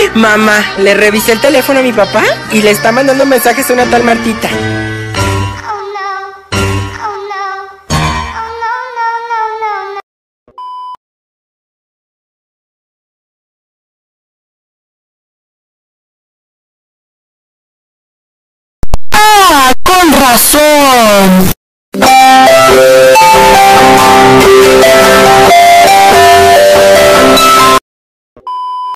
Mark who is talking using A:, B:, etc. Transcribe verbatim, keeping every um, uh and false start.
A: Mamá, le revisé el teléfono a mi papá y le está mandando mensajes a una tal Martita.
B: ¡Ah, con razón!